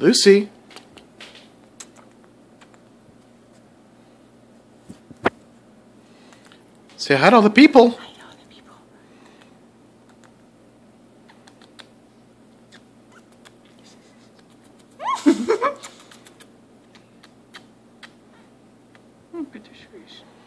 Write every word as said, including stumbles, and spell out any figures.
Lucy. Say hi to all the people. Hi to all the people. Oh, good fish.